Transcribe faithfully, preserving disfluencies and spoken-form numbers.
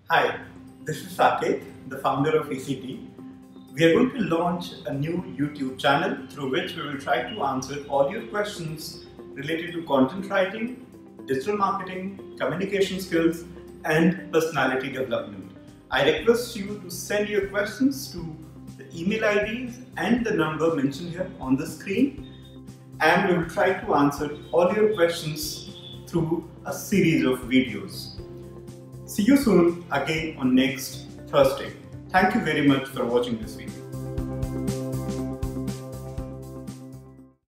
Hi, this is Saket, the founder of E C T. We are going to launch a new YouTube channel through which we will try to answer all your questions related to content writing, digital marketing, communication skills, and personality development. I request you to send your questions to the email I Ds and the number mentioned here on the screen, and we will try to answer all your questions through a series of videos. See you soon again on next Thursday. Thank you very much for watching this video.